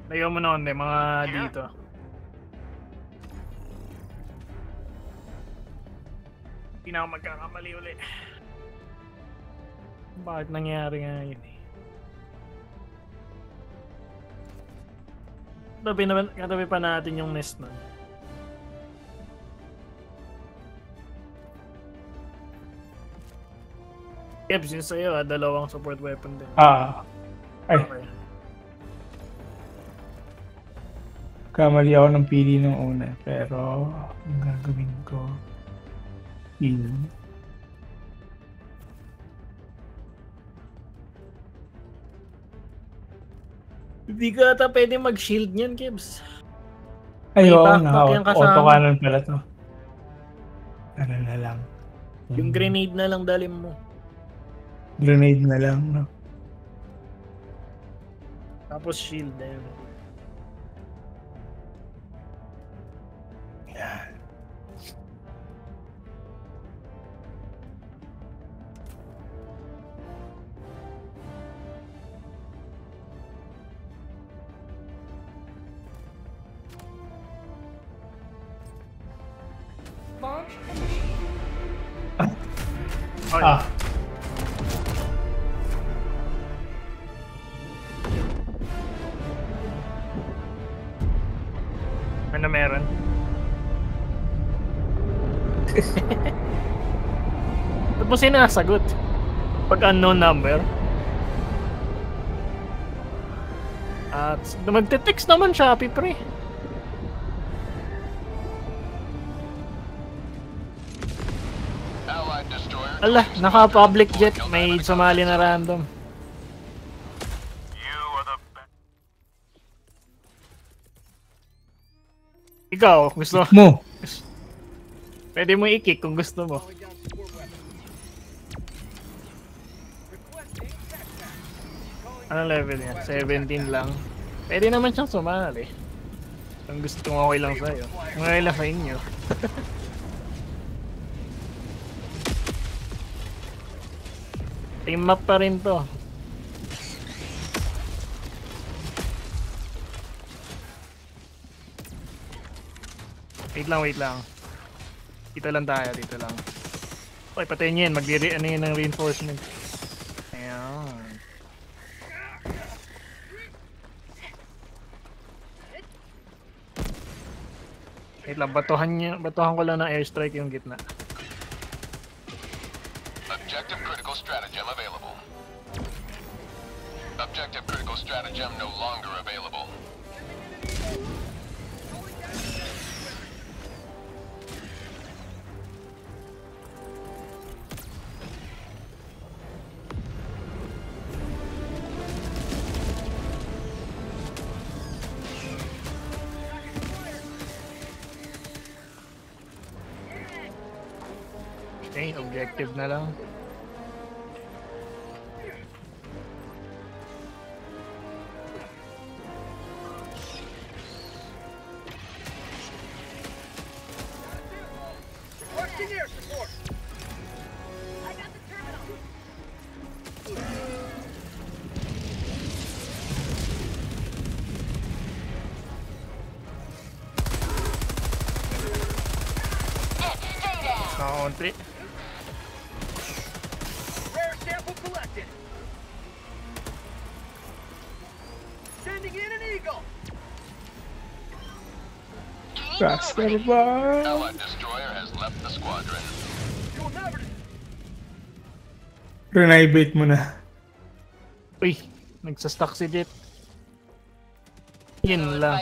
Layo mo na mga dito. Hindi na ako magkakamali ulit. Bakit nangyari nga yun eh? Katabi pa natin yung nest nun. Kebs, yun sa'yo dalawang support weapon din. Ay. Okay. Kamali ako ng pili nung una, pero ang gagawin ko yun. Hindi ka ata pwede mag-shield niyan, Kebs. Ay, oo, Auto cannon pala to. Ano na lang. Yung grenade na lang dalim mo. Grenade na lang, no? Tapos shield na yun. Yan. Ano meron? Ba't mo sinasagot? Pag unknown number? At magte-text naman Shopee, pre. Ala, naka-public jet. May sumali na random. Ikaw, gusto mo? Pwede mo i-kick kung gusto mo. Anong level niya? 17 lang. Pwede naman siyang sumali. Kung gusto mo, okay lang sa'yo. Okay lang sa inyo. Team map pa rin to. Wait lang. Dito lang tayo, dito lang. Oy, patayin niyo yan. Ano yun ng reinforcement. Ayan. Wait lang, batuhan ko lang ng airstrike yung gitna. Objective critical stratagem available. Objective critical stratagem no longer available. Okay, objective na lang. Nakakonti. Raster bar. Allied destroyer has left the squadron. Renivate mo na. Uy, nagsastock si Jet. Yun lang.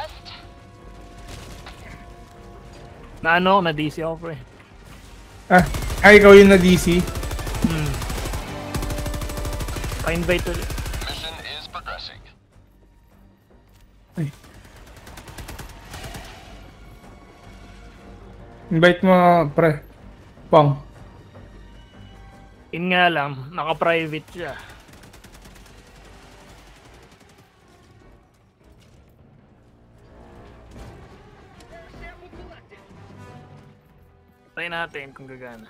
Na DC ako, pre. Ikaw yung na DC? Pa-invite ulit. Mission is progressing. Ay. Invite mo, pre. Pong. Yun nga lang, naka-private siya. Try natin kung gagana.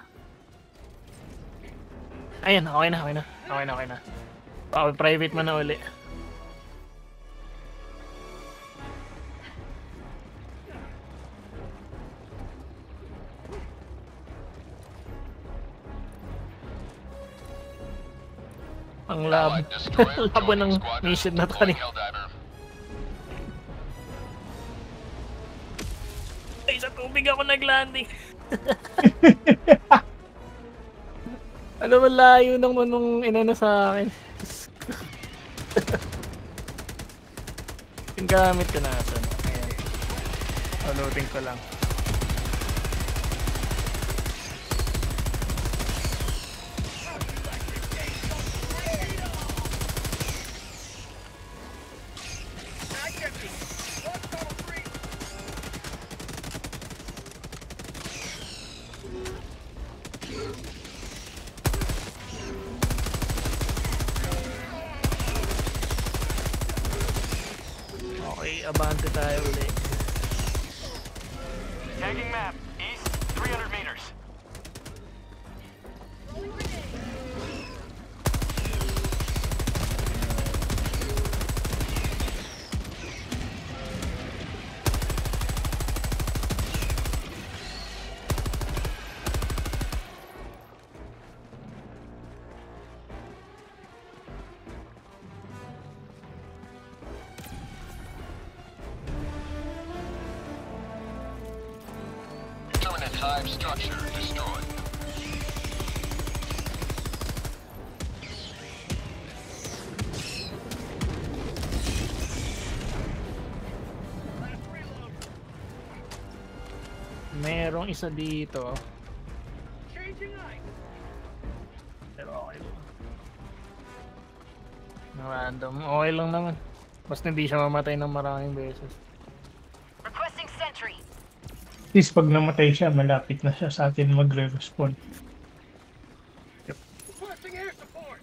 Ayun, okay na. Pa-private mo na uli. Ang labo. Allied destroyer Labo ng joining squadron. mission na Deploying tani. Helldiver. Ay, sa tubig ako nag-landing. Ano ba layo nung inano sa akin? Yung gamit ko nasa. Ayan. Loading ko lang. Okay, abante tayo ulit. Tagging map. East, 300 meters. Permanent hive structure destroyed. Merong isa dito. Pero okay lang. Random. Okay lang naman. Basta hindi siya mamatay ng maraming beses. Requesting sentry. At least pag namatay siya, malapit na siya sa atin magre-respawn. Requesting air support.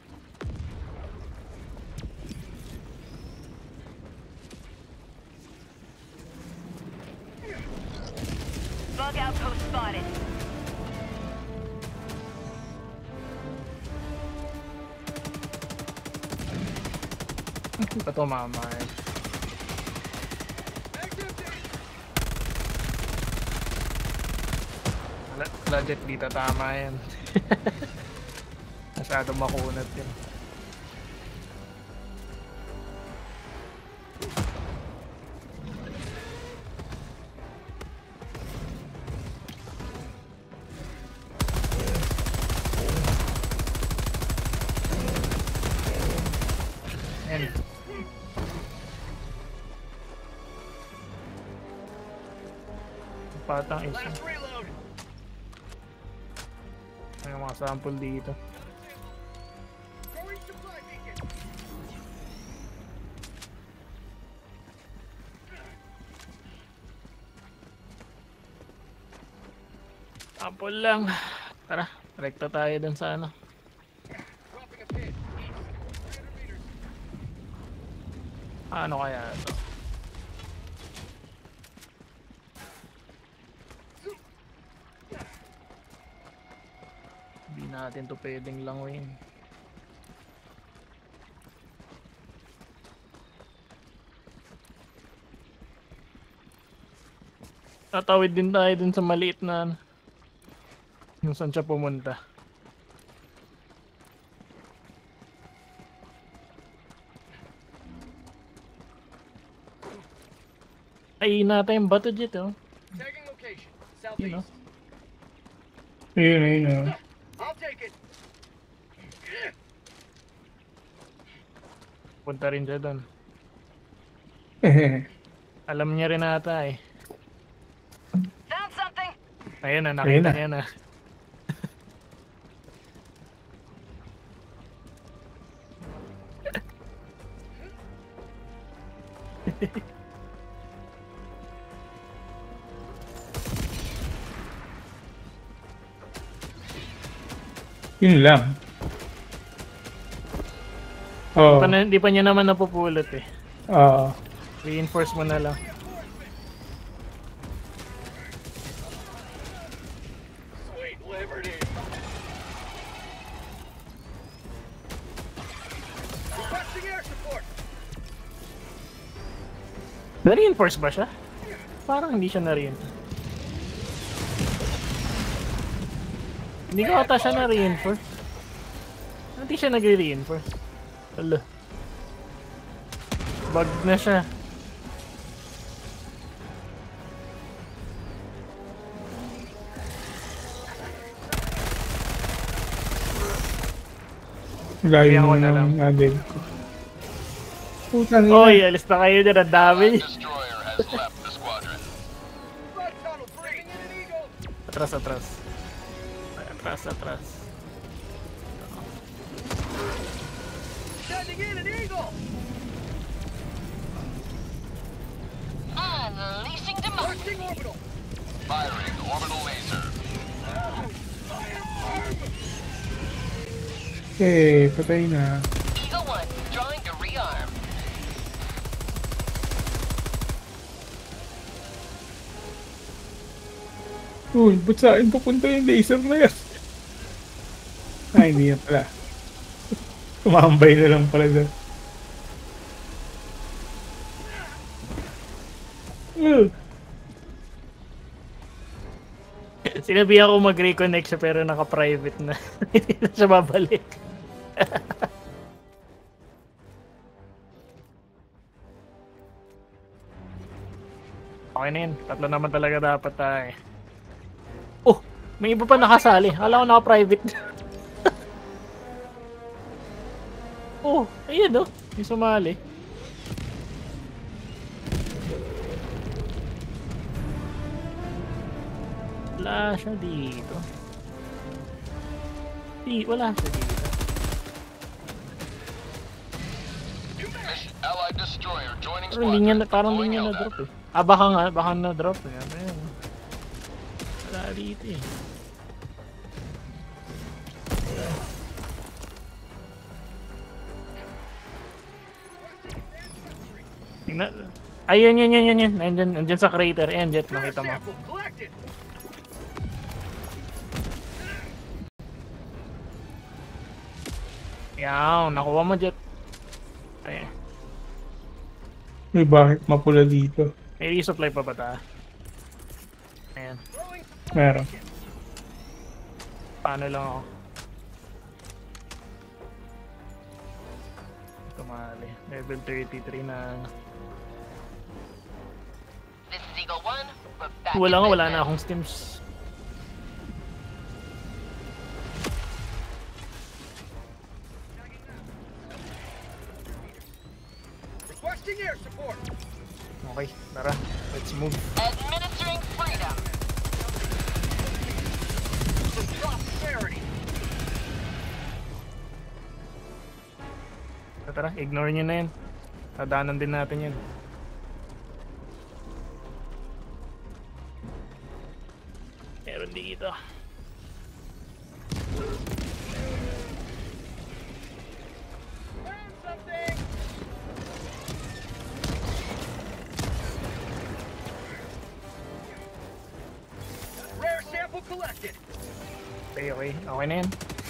Bug outpost spotted. Ito mama eh. Legit dito tama yan. Masyadong makunat yun. Yan. Patang isa. Last reload. May mga sample dito. Throwing supply beacon. Sample lang. Tara, rekta tayo dun sa ano. Dropping a pin. East, 300 meters. Ano kaya ito? Hindi natin to pwedeng languin. Tatawid din tayo dun sa maliit na ano, yung saan siya pumunta. Ay, natin yung bato dito. Tagging location. Yun, Southeast. Ayun. I'll take it. Punta rin siya doon. Alam niya rin ata eh. Found something. Ayun na, Ayun nakita na. niya na. Yun lang. Oh, Hindi pa niya naman napupulot eh. ah, Reinforce mo na lang. Sweet liberty. Requesting air support. Na-reinforce ba siya? Parang hindi siya na-reinforce. Hindi ko ata siya na-reinforce. Hindi siya nag-reinforce. Hala. Bug na siya. Layo Kaya mo ako na lang. ng agad ko. Putang ina. Oy, alis na kayo dyan. Ang dami. Destroyer has left the squadron. Flood tunnel, bringing in an eagle. Atras, atras. Atras, atras. Sending in an eagle. Unleashing demand. Launching orbital. Firing orbital laser. Okay, patay na. Eagle 1, drawing to rearm. Uy, ba't sa akin papunta yung laser na yan? Ay, hindi yan pala. Tumambay na lang pala doon. Sinabi ako mag-reconnect siya pero naka-private na. Hindi na siya babalik. Okay na yun. Tatlo naman talaga dapat tayo. Oh! May iba pa nakasali. Akala ko naka-private. Oh! Ayun oh. May sumali. Wala siya dito. Wala siya dito. Allied destroyer joining Pero hindi niya, squadron. parang Deploying hindi niya LDAP. na-drop eh. Ah, baka nga, baka na-drop eh. Ayan. Wala dito eh. Tingnan. Ayun, yun. Nandiyan sa crater. Ayan, Jet, nakita mo. Sample collected. Yan, nakuha mo, Jet. Ayan. Uy, bakit mapula dito? May resupply pa ba ta? Ayan. Throwing Meron. Paano lang ako? Tumali. Level 33 na. This is Eagle 1. We're back. Wala na akong stims. requesting air support. Okay, tara. Let's move. Administering freedom. Some prosperity. Tara, ignore nyo na yan. Tadaanan din natin yan. Meron dito. Found something. Rare sample collected. Okay. Okay na yan.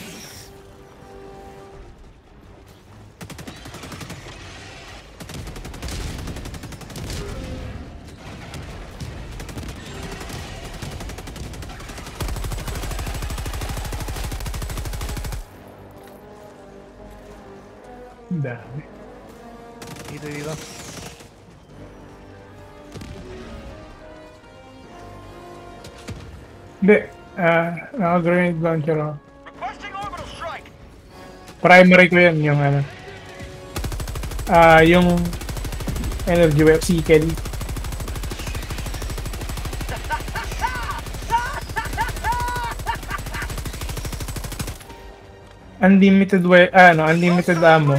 Ang dami. Dito. Hindi. Naka-grenade launcher ako. Requesting orbital strike. Primary ko yan, yung ano. Yung energy web seeker. Unlimited unlimited ammo.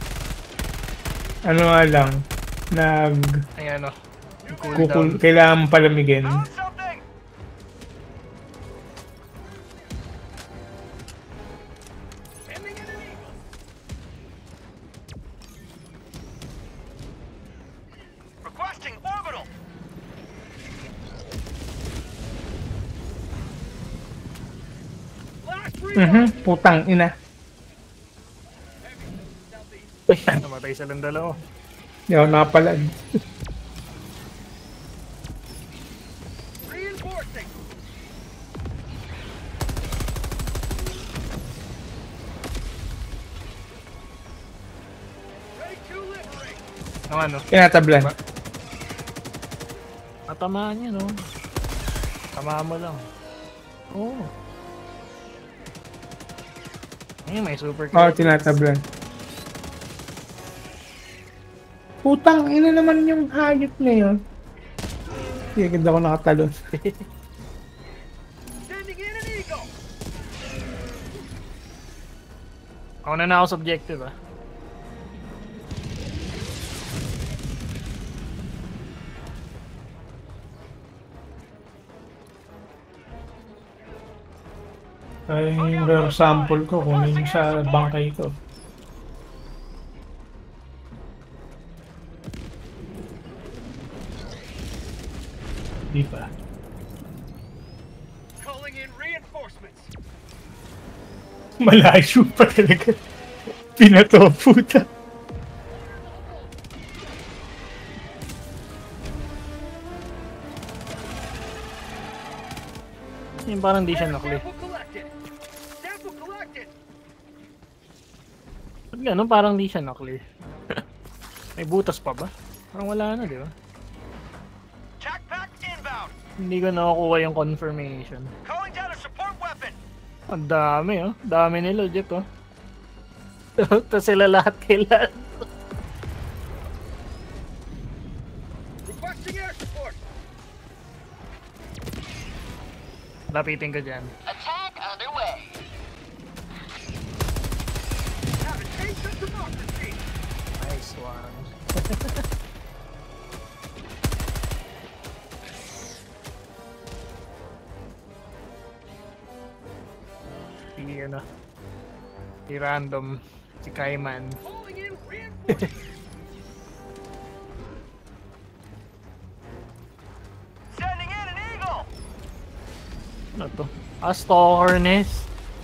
Ano nga lang, Ayan o. Cooldown. kailangan palamigin. Found something. Sending in an eagle. Requesting orbital. Last reload. Putang ina. Uy, namatay silang dalawa. Hindi ako nakapalag. Reinforcing. Ang ano? Tinatablan. Matamaan niya, no? Tamaan mo lang. Oo. Ayun, may super Oo, tinatablan. Putang ina naman yung hayop na yun. Hindi agad ako nakatalon. Sending in an eagle. Ako na ako sa objective, ah. Ay, yung rare sample ko, kunin yung sa bangkay ko. Di pa. Calling in reinforcements. Malayo pa talaga. Pinato, puta. Yung parang di siya nakli. Sample collected. Sample collected. Ba't gano'n? Parang di siya nakli. May butas pa ba? Parang wala na, di ba? Tac pack inbound. Hindi ko nakukuha yung confirmation. Calling down a support weapon. Ang dami, oh. Dami nila, legit, oh. Tapos sila lahat kailan. Requesting air support. Lapitin ko dyan. Attack underway. Have a taste of democracy. Nice one. Si ano, si random, si Kaiman. Calling in reinforcements. Sending in an eagle. Ano to? Stalker nest.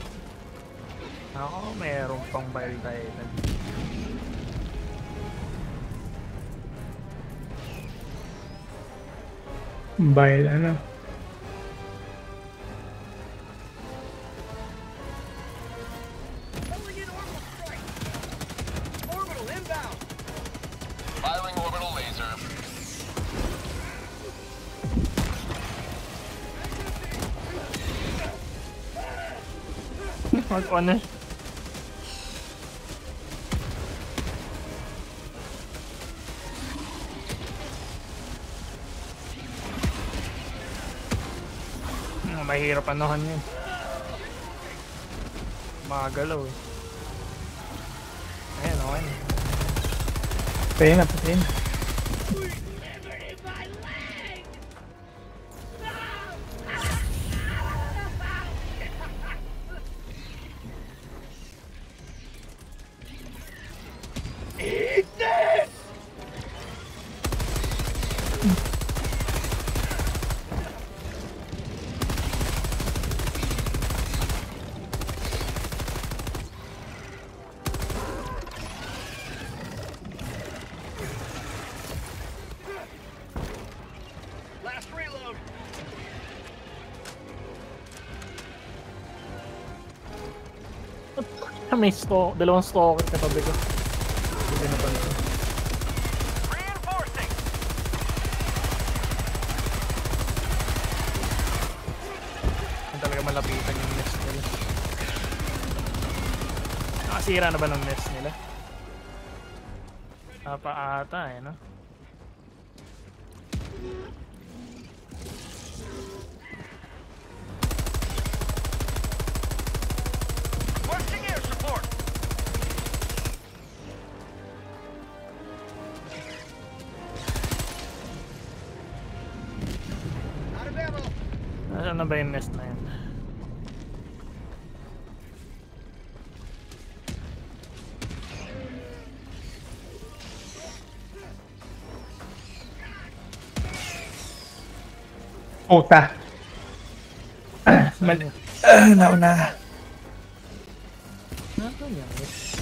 Ako, meron pang Bile Titan. Bile, ano? Calling in orbital strike. Orbital inbound. Firing orbital laser. Ano? Mahirap anuhan yun. Magalaw eh. Ayan, okay na. Patayin na, patayin na. Last reload. May dalawang stalker katabi ko. Hindi na pala. Reinforcing. Ang talaga malapitan yung nest nila. Nakasira na ba ng nest nila? Napa ata eh, no? Requesting air support. Out of ammo. Nasaan na ba yung nest na yun? Puta. Mali. Nauna. Nasaan yan?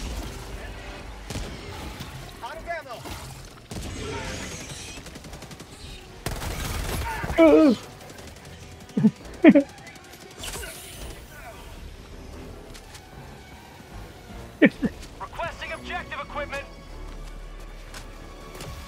Out of ammo. Requesting objective equipment.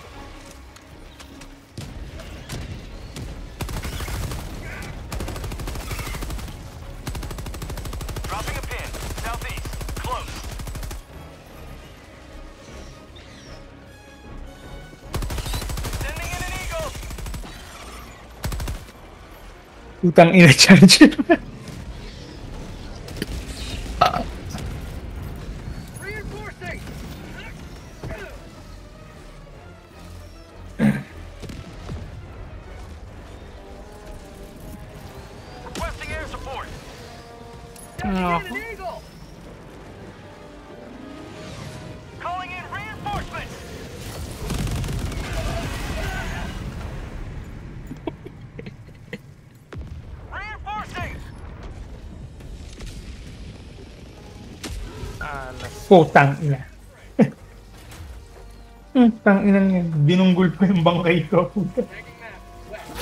Utang ina charger. Reinforcing! Requesting air support. No. An eagle! Calling in reinforcements! Reinforcing! Alas. Putang ina. Tang ina yan. Binunggol pa yung bangkay ko. Tagging map. West.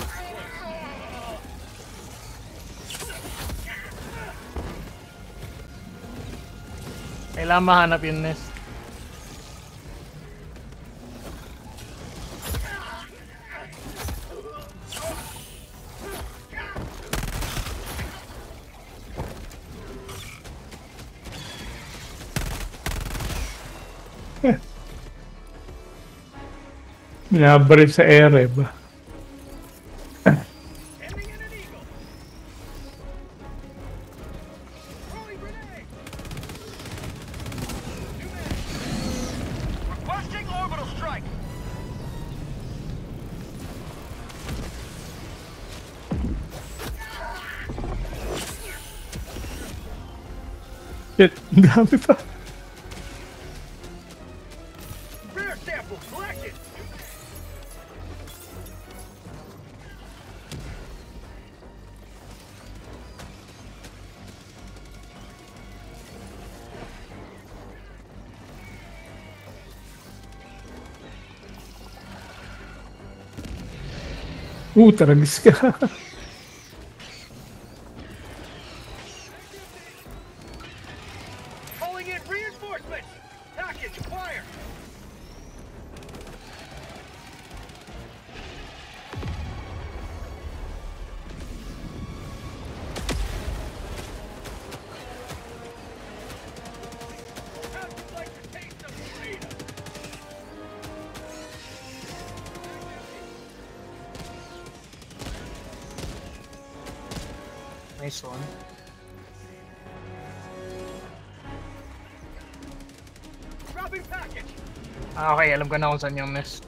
Kailangan mahanap yung nest. Binabaril sa ere ba? Ending in an eagle. Throwing grenade. Requesting orbital strike. Shit, ang dami pa. Rare sample collected. Taragis ka. Calling in reinforcements. Package acquired. How'd you like to taste some freedom? Nice one. Dropping package. Ah, okay, alam ko na kung saan yung nest.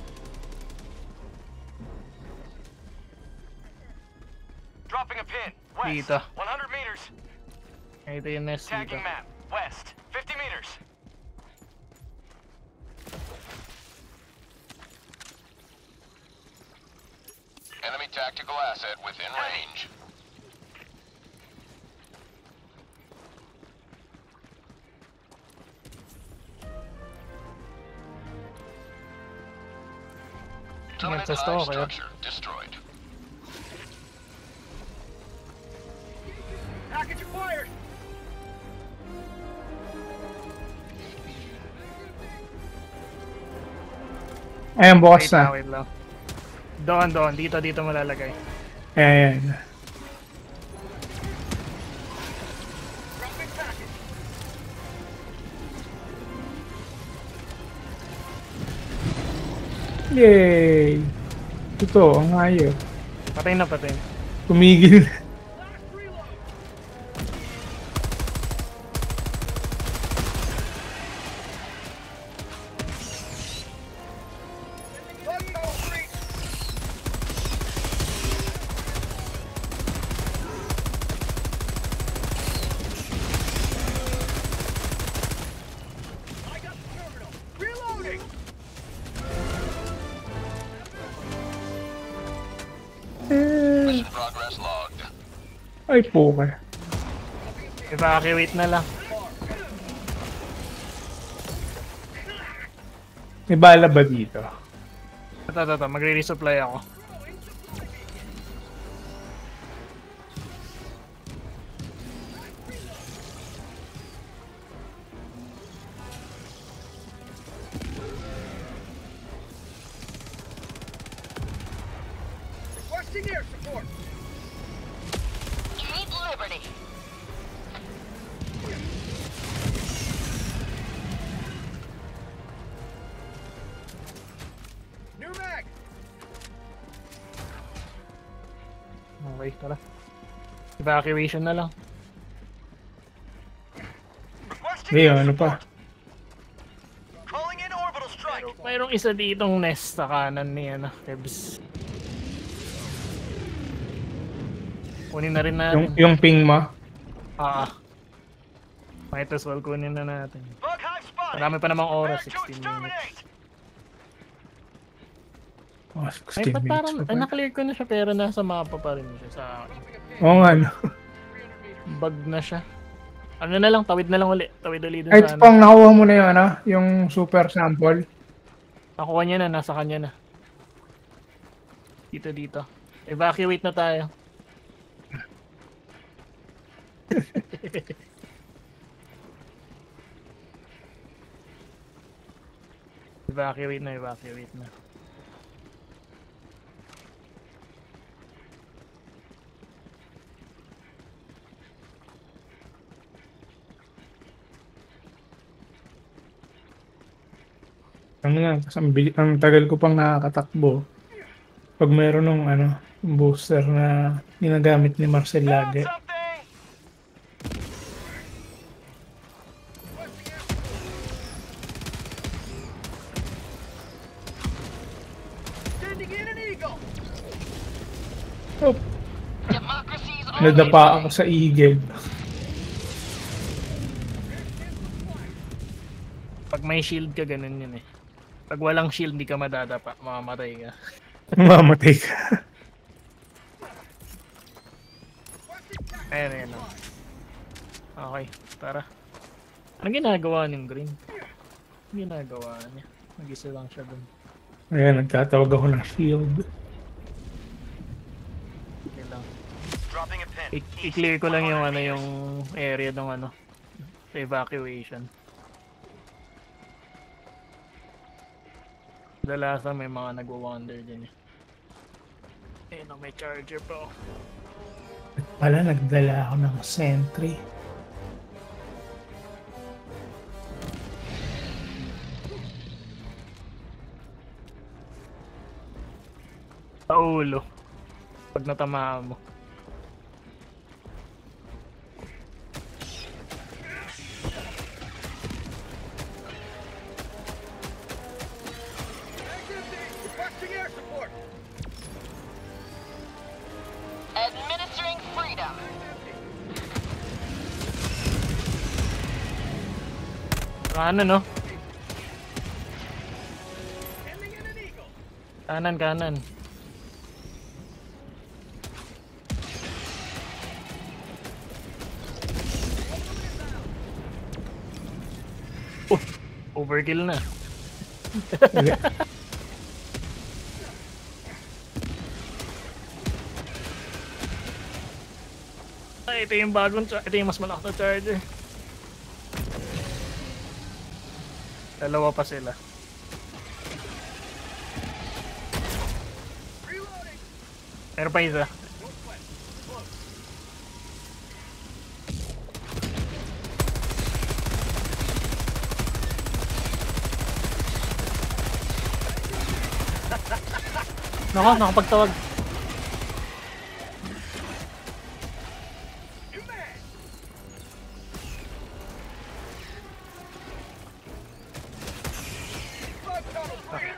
Dropping a pin. West. Dito. 100 meters. Ito yung nest dito. Tagging map. West. 50 meters. Enemy tactical asset within range. Dominant Sa hive store, structure destroyed. Package acquired. Ayan, bukas Wait lang, na. wait lang. Doon. Dito malalagay. Ayan. Dropping package. Yay! Ito, ang ayos. Patay na. Tumigil. Last reload. Let's go, Freak. I got the terminal. Reloading. Mission progress logged. Ay, poker. Evacuate na lang. May bala ba dito? Ito. Magre-resupply ako. Requesting air support. You need liberty. New mag. Okay, tara. Evacuation na lang. Hindi, ano pa. Calling in orbital strike. Mayroong isa ditong nest sa kanan ni Kebs. Kunin na rin natin. Yung ping mo. Might as well kunin na natin. Bug hive spotted. Marami pa namang oras, Prepare to 16 minutes. exterminate. Oh, Ay, 16 ba't minutes parang, pa pa. na-clear ko na siya pero nasa mapa pa rin siya sa akin. Oo nga, no. Bug na siya. Ano na lang, tawid na lang uli. Tawid uli dun Ay, sa pang nakuha mo na yung yung super sample. Nakuha niya na, nasa kanya na. Dito. Evacuate na tayo. Evacuate na. Ano nga, kasi ang tagal ko pang nakakatakbo. Pag meron ng booster na ginagamit ni Marcel Found lagi. something. Sending in an eagle. Oh, Democracy's on nadapa ako sa Eagle. Pag may shield ka, ganun yun eh. Pag walang shield, hindi ka madadapa. Mamamatay ka. Mamamatay ka. Ayan. Okay, tara. Anong ginagawa niyong green? Anong ginagawa niya? Mag-isa lang siya dun. Ayan, nagtatawag ako ng shield. Okay lang. Dropping a pin. I-clear ko lang yung yung area ng evacuation. Dalasan may mga nagwa-wander dyan eh. Ayun, may charger pa. Pala, nagdala ako ng sentry. Sa ulo. Pag natamaan mo. Requesting air support. administering freedom. Kanan, no? Sending in an eagle. Kanan. Overkill na. Ay, ito yung ito yung mas malakas na charger. Dalawa pa sila. Reloading. Meron pa isa. Nakapagtawag. Bug tunnel breach.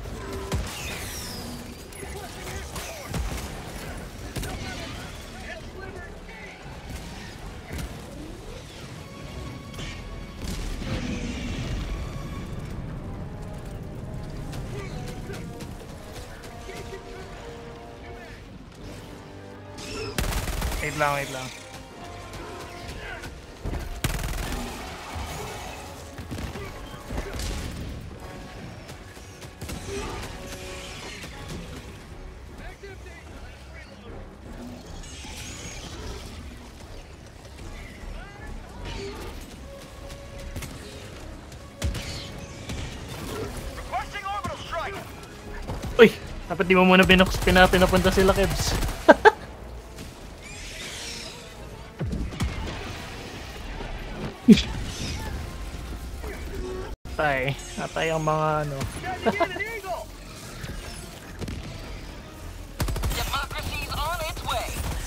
Wait lang. Requesting orbital strike. Uy! Dapat di mo muna pinapunta sila, Kebs. Atay ang mga Sending in an eagle. Democracy's on its way.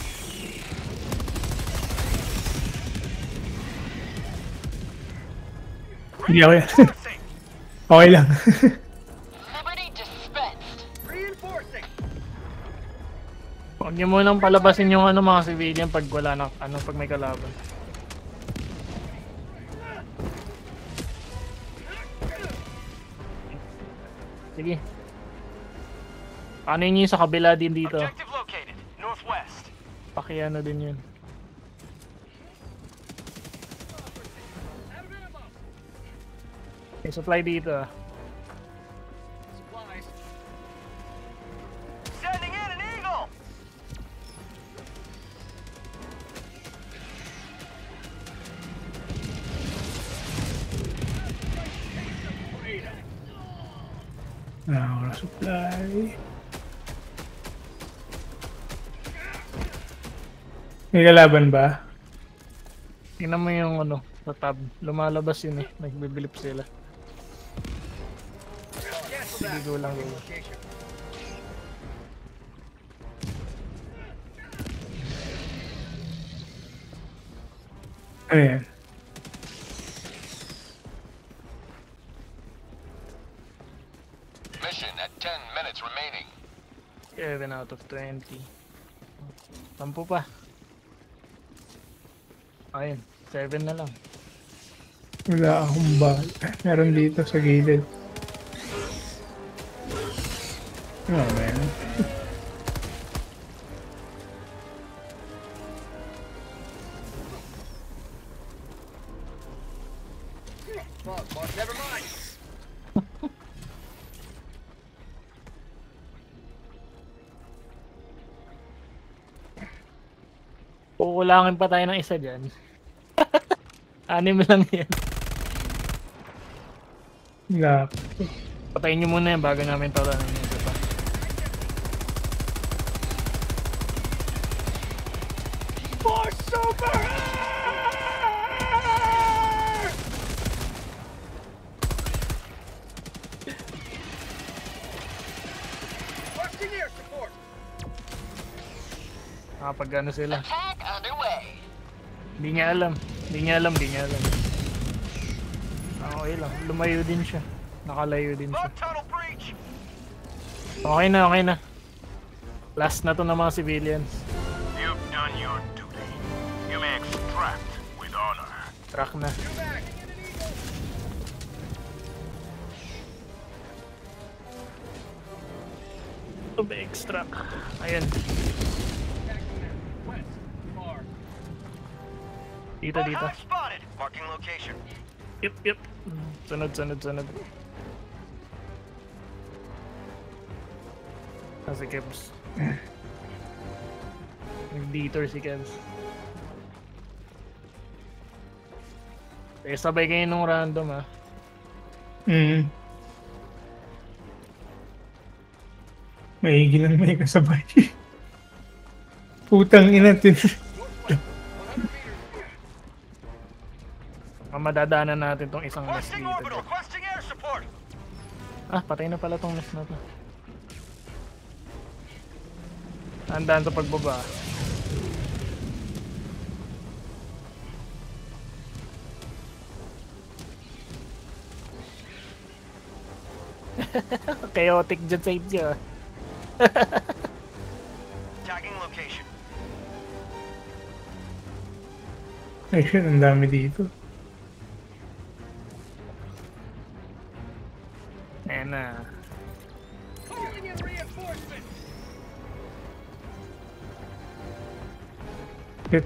Hindi ako yan. Okay lang. Liberty dispensed. Reinforcing. Huwag niyo munang palabasin yung ano mga civilian pag wala na, pag may kalaban. Sige. Ano yun yung sa kabila din dito? Objective located. Northwest. Pakiano din yun. May supply dito ah. Supplies. Sending in an eagle. Wala supply. May kalaban ba? Tingnan mo yung ano, sa tab. Lumalabas yun eh. Nagbibilip sila. Sige, go lang, go. Location. Ayan. Mission at 10 minutes remaining. 7 out of 20. 10 pa. Ayun, 7 na lang. Wala akong ba. Meron dito sa gilid. Oh man. Boss, never mind. Kukulangin pa tayo ng isa dyan. 6 lang yan. Wala. Patayin nyo muna yan bago namin tawanan yung isa pa. Force super! Requesting air support. Kapag ano sila. Attack underway. Hindi niya alam. Hindi niya alam. Okay lang. Lumayo din siya. Nakalayo din siya. Log tunnel breach. Okay na. Last na to ng mga civilians. You've done your duty. You may extract with honor. Track na. Back. In an eagle. Ito ba extract? Ayan. Attacking them. West. Far. Dito. Spotted. Marking location. Yep. Sunod. Si Kebs. Nag-detour si Kebs. Sabay kayo nung random ah. Maigi lang may kasabay. Putang ina tin. Madadaanan natin tong isang nest Requesting dito. orbital. Requesting air support. Patay na pala tong nest na to. Handaan sa pagbaba. Chaotic dyan sa inyo. Tagging location. Ay shit, ang dami dito. Ayan na. Calling in reinforcements. Shit.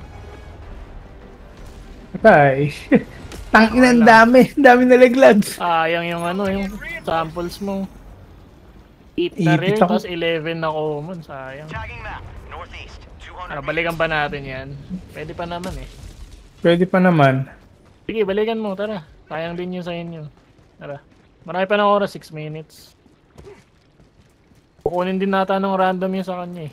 Patay. Tangina, ang dami. Ang dami nalaglag. Sayang yung yung samples mo. 8 na rin, Ipit ako. tapos 11 na common. Sayang. Tagging map. Northeast. 200 Balikan pa natin yan. Pwede pa naman eh. Pwede pa naman. Sige, balikan mo. Tara. Sayang din yun sa inyo. Tara. Marami pa ng oras. 6 minutes. Kukunin din nata ng random yun sa kanya eh.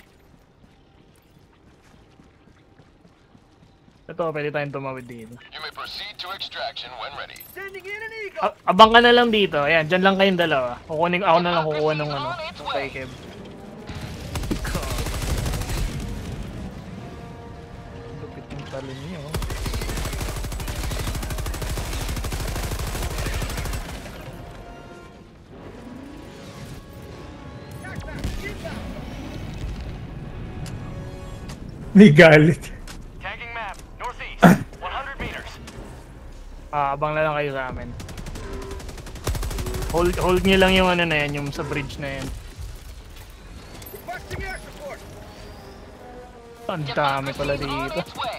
Ito, pwede tayong tumawid dito. You may proceed to extraction when ready. Sending in an eagle. Abang ka na lang dito. Ayan, dyan lang kayong dalawa. Kukunin ako na lang kukuha ng ng kay Kev. Lupit yung talon niyo. May galit. Tagging map, northeast, 100 meters. Abang na lang kayo sa amin. Hold nyo lang yung ano na yan, yung sa bridge na yan. Requesting air support. Ang dami pala Missile on dito. its way.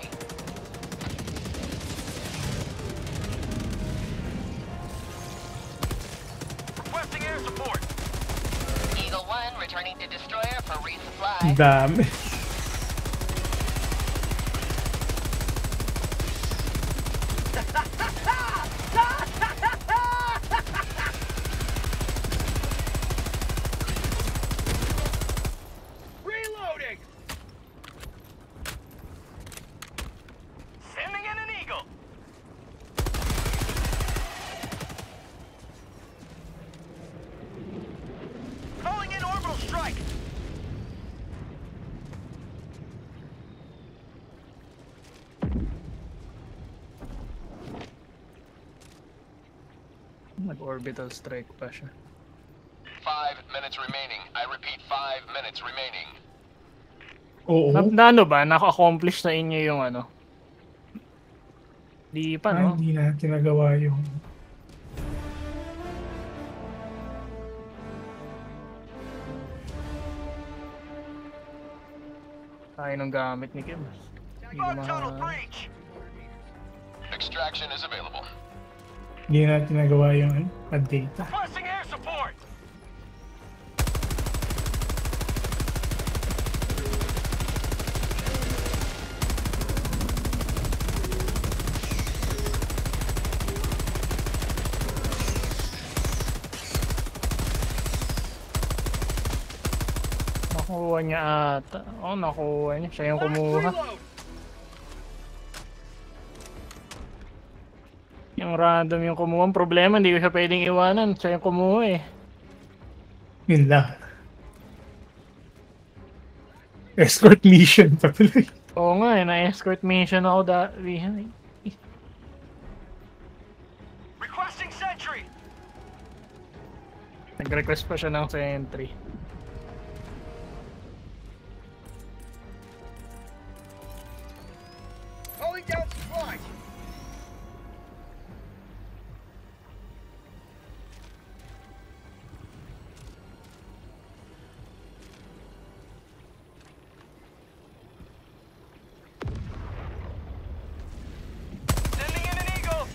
Requesting air support. Eagle 1 returning to destroyer for resupply. Ang dami. Reloading. Sending in an eagle. Calling in orbital strike. Nag-orbital strike pa siya. 5 minutes remaining. I repeat, 5 minutes remaining. Oo. Na ano ba? Naka-accomplish sa inyo yung ano? Di pa, no? Hindi na tinagawa yung... Tayo ng gamit ni Kim. Hindi ko Bug tunnel ma... breach. Extraction is available. Hindi na tinagawa yung ano, data. Requesting air support. Nakuha niya ata. Oo, nakuha niya. Siya yung kumuha. Reload. Yung random yung kumuha. Ang problema, hindi ko siya pwedeng iwanan. Siya yung kumuha eh. Yun lang. Escort mission pa tuloy. Oo nga eh, na-escort mission ako dati. Requesting sentry. Nag-request pa siya ng sentry. Calling down supplies. Sending in an eagle.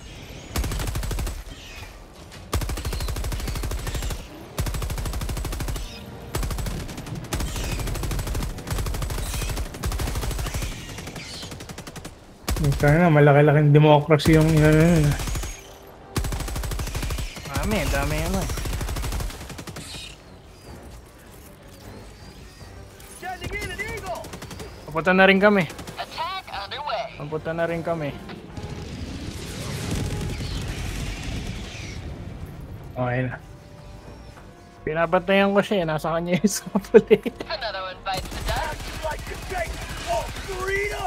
Sana malaki-laking democracy yung yun. Dami yan eh. Sending in an eagle. Papunta na rin kami. Attack underway. Papunta na rin kami. Okay na. Pinabantayan ko siya eh. Nasa kanya yung sapuli. Another one bites the dust. Like to take off burrito.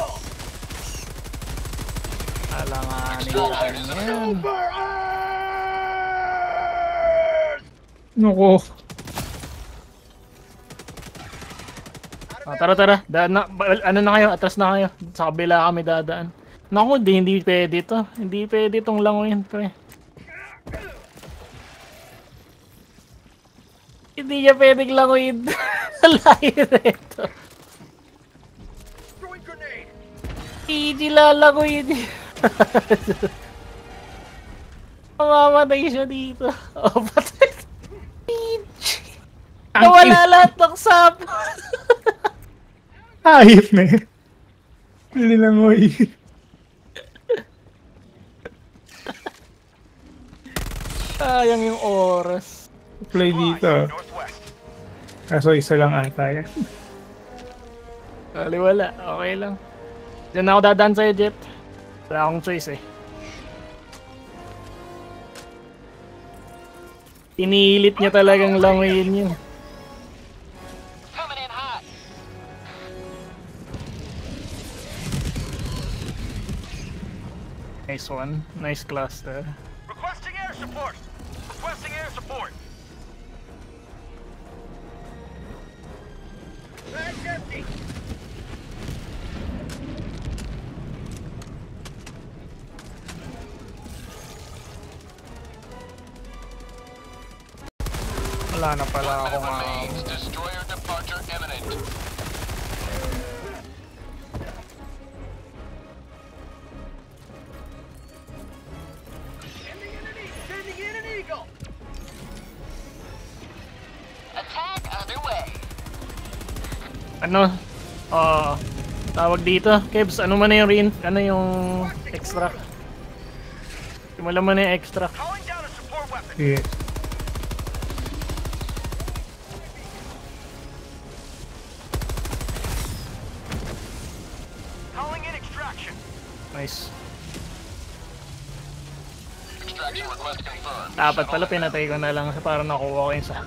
Alanganin lang yan. Super Earth. Nako. Tara. Ano na kayo? Atras na kayo. Sa kabila kami dadaan. Naku, hindi pwede to. Hindi pwede tong langoyin, pre. Hindi niya pwedeng langoyin. Layo na ito. Throwing grenade. Hindi lalangoyin. Mamamatay siya dito. Oh, patay. Nawala lahat ng sap. Ayip na eh. Lilangoy. Sayang yung oras. Play dito. Northwest. Kaso isa lang ata yan. Wala. Okay lang. Diyan na ako dadaan sa'yo, Jet. Wala akong choice eh. Pinilit niya talagang langoyin yun. Coming in hot. Nice one. Nice cluster. Requesting air support. Requesting air support. Bag's empty. Wala na pala 1 akong minute remains. Destroyer departure imminent. Sending in an eagle. Attack underway. ano, tawag dito, Kebs, ano man na yung ano yung extra? Simulan mo na yung extra. Calling down a support weapon. Sige. Calling in extraction. Nice. Extraction request confirmed. Dapat pala pinatay ko na lang para nakuha ko yung sam.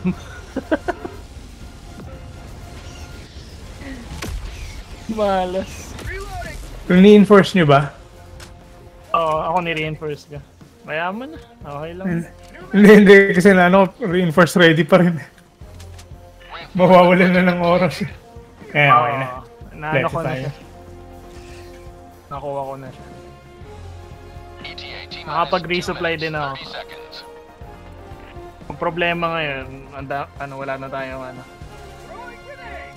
Malas. Reloading. Kung ni-enforce nyo ba? Oo, ako ni-reinforce ka. Mayaman na. Okay lang. Hindi, kasi na ano, reinforce ready pa rin. Mawawalan na ng oras. Kaya okay na. Naano ko na Tayo. siya. Nakuha ko na siya. ETA T-minus Nakapag-resupply 2 din ako. minutes, 30 seconds. Ang problema ngayon, wala na tayong ano. Throwing grenade.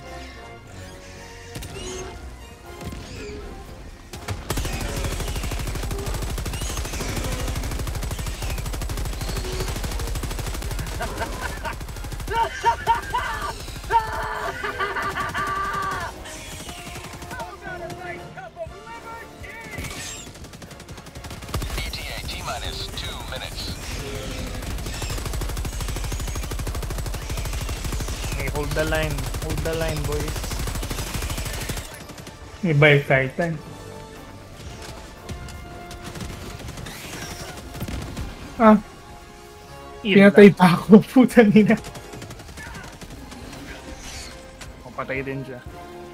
How about a nice cup of liberty? ETA T-minus 2 minutes. Hey, hold the line. Hold the line, boys. May bike titan. Ah, Yun pinatay lang. pa ako. Putang ina. Patay din siya.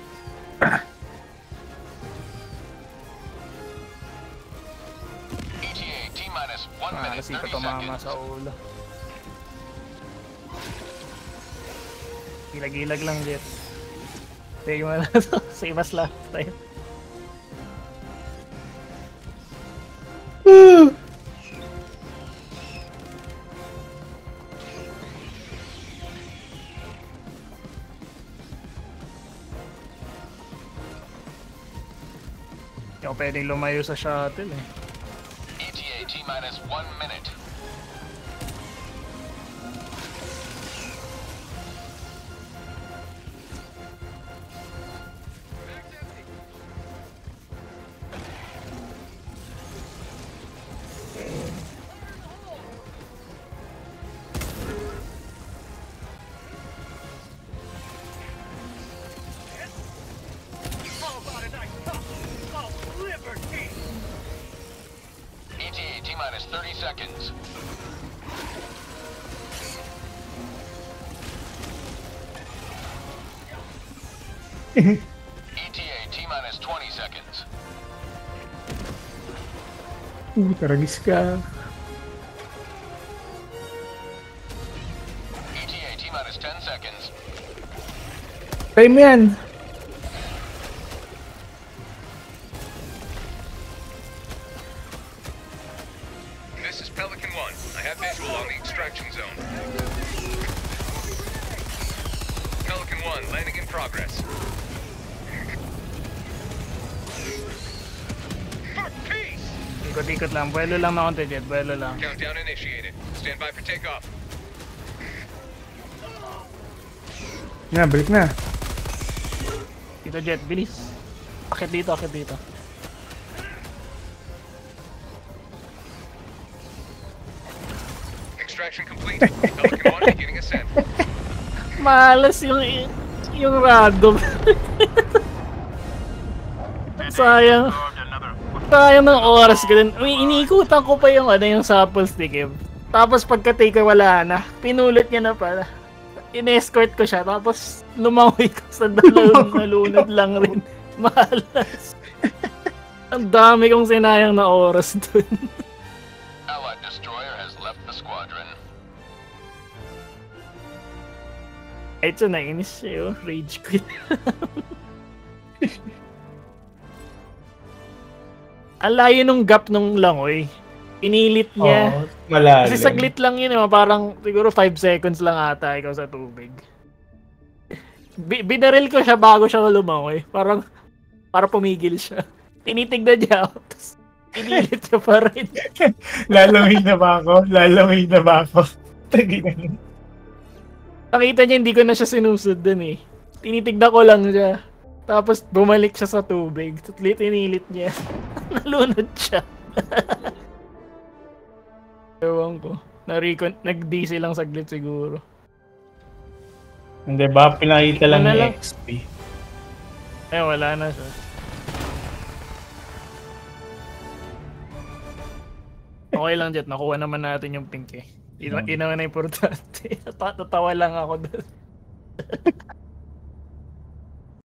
ETA T-minus 1 minute, Kasi 30 tumama seconds. sa ulo. Gilag-gilag lang, Jet. Sige mo na to. Save us last time. Hindi ako pwedeng lumayo sa shuttle eh. ETA T-minus 1 minute. How about a nice cup of liberty? ETA T-minus 30 seconds. ETA T-minus 20 seconds. Taragis ka. ETA T-minus 10 seconds. Time yan. This is Pelican 1. I have visual on the extraction zone. Pelican 1, landing in progress. For peace! Ikot-ikot lang. Buwelo lang na konti, Jet. Buwelo lang. Countdown initiated. Stand by for takeoff. Na, balik na. Dito, Jet. Bilis. Akit dito, akit dito. Extraction complete. Pelican 1 beginning ascent. Malas yung random. Sayang. Sayang ng oras ko din. Iniikutan ko pa yung yung sample stick eh. Tapos pagka-take wala na. Pinulot niya na pala. In-escort ko siya. Tapos lumawi ko sa dalawang nalunod lang rin. Malas. Ang dami kong sinayang na oras dun. Allied destroyer has left the squadron. Ito nainis siya, oh. Rage quit. Ang layo nung gap nung langoy. Pinilit niya. Oo, malalim. Kasi saglit lang yun, parang siguro 5 seconds lang ata ikaw sa tubig. Binaril ko siya bago siya lumangoy. Parang, para pumigil siya. Tinitignan niya ako, tapos pinilit siya pa rin. Lalamig na ba ako? Lalamig na ba ako? Taginan. Nakita niya hindi ko na siya sinusod dun eh. Tinitignan ko lang siya. Tapos bumalik siya sa tubig. Tinilit niya. Nalunod siya. Ewan ko. Nag-DC lang saglit siguro. Hindi ba? Pinakita lang Wala ni lang. XP. Eh, wala na siya. Okay lang, Jet. Nakuha naman natin yung pink eh. Yun naman na importante. Natawa lang ako doon.